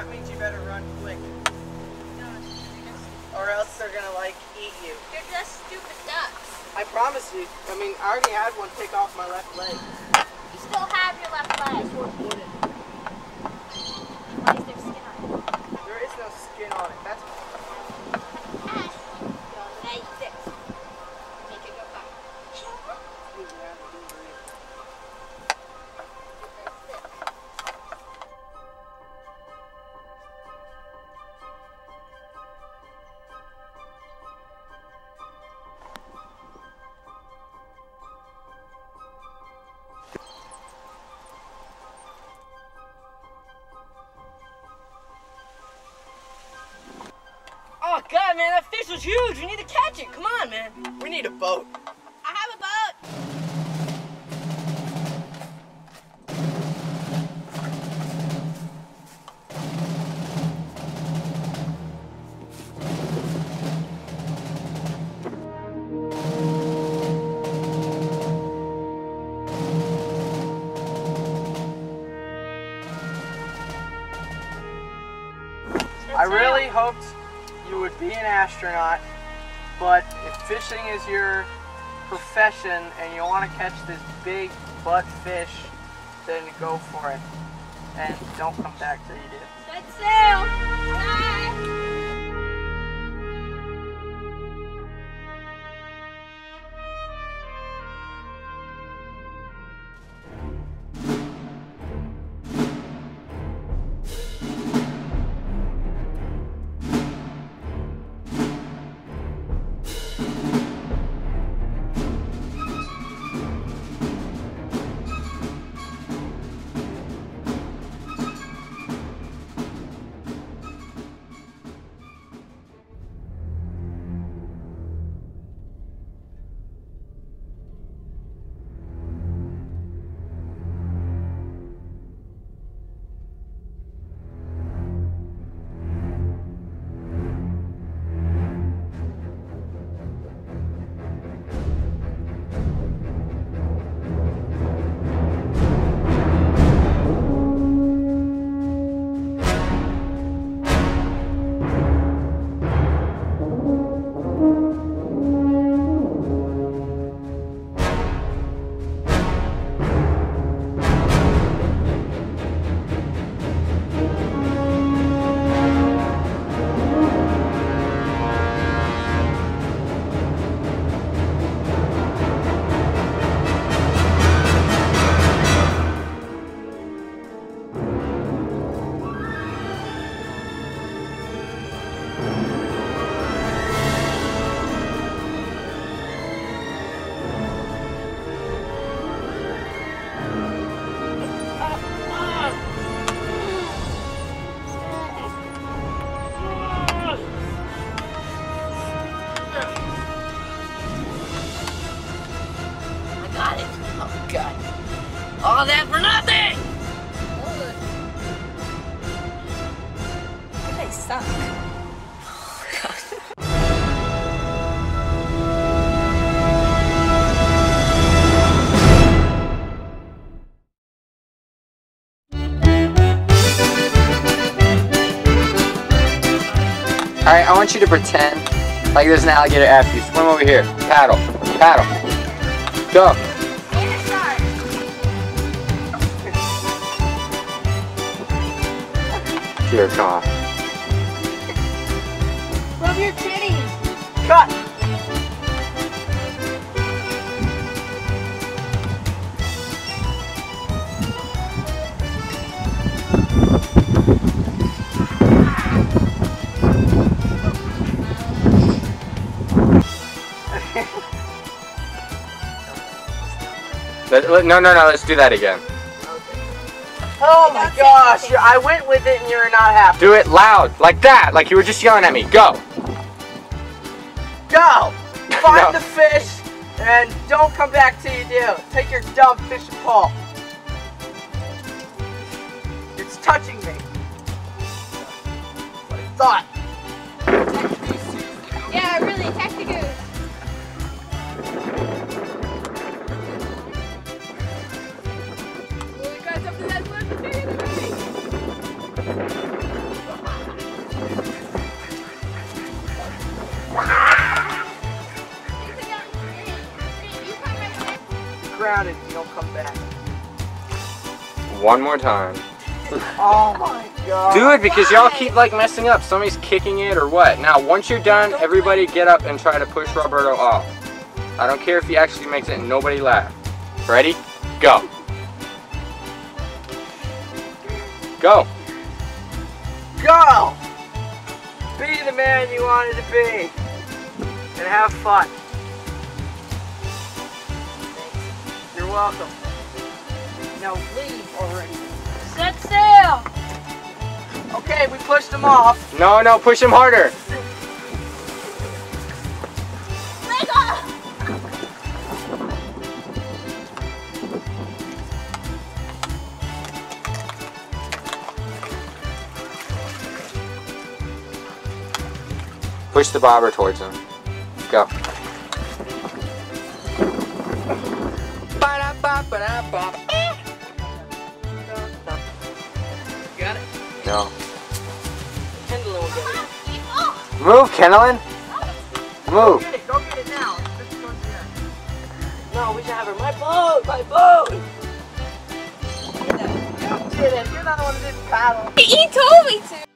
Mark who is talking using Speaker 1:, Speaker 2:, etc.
Speaker 1: that means you better run quick. Or else they're gonna like eat you.
Speaker 2: They're just stupid ducks.
Speaker 1: I promise you. I mean, I already had one take off my left leg.
Speaker 2: You still have your left leg.
Speaker 1: This one's wooden.
Speaker 2: Why is there skin on it?
Speaker 1: There is no skin on it. That's
Speaker 2: Make it go back.
Speaker 3: Oh God, man, that fish was huge. We need to catch it. Come on, man.
Speaker 1: We need a boat.
Speaker 2: I have a boat.
Speaker 1: I really hoped you would be an astronaut, but if fishing is your profession and you want to catch this big butt fish, then go for it. And don't come back till you do.
Speaker 2: Set sail. Bye.
Speaker 3: God. All that for nothing!
Speaker 2: You guys suck.
Speaker 4: Alright, I want you to pretend like there's an alligator after you. Swim over here. Paddle. Paddle. Go. Here, come on.
Speaker 2: Rub your titties.
Speaker 1: Cut!
Speaker 4: No, let's do that again.
Speaker 1: Oh my gosh, I went with it and you're not happy.
Speaker 4: Do it loud, like that, like you were just yelling at me. Go!
Speaker 1: Go! Find
Speaker 4: No.
Speaker 1: the fish and don't come back till you do. Take your dumb fishing pole. It's touching me. What I thought.
Speaker 2: Yeah, really, attack the goose. Well, you guys up to that one?
Speaker 1: come back.
Speaker 4: One more time.
Speaker 1: Oh my god.
Speaker 4: Do it because y'all keep like messing up. Somebody's kicking it or what. Now, once you're done, everybody get up and try to push Roberto off. I don't care if he actually makes it and nobody laugh. Ready? Go. Go.
Speaker 1: Go! Be the man you wanted to be. And have fun. You're welcome. Now leave already.
Speaker 2: Set sail.
Speaker 1: Okay, we pushed him off.
Speaker 4: No, no, push him harder.
Speaker 2: Let go.
Speaker 4: Push the bobber towards him. Go.
Speaker 1: Got it?
Speaker 4: No.
Speaker 1: Pendulum will get it.
Speaker 4: Move, Kennelyn. Move.
Speaker 1: Get it, go get it now. Let's go get it. No, we should have her. My boat! My boat! You did it. You're not the one who didn't paddle.
Speaker 2: He told me to.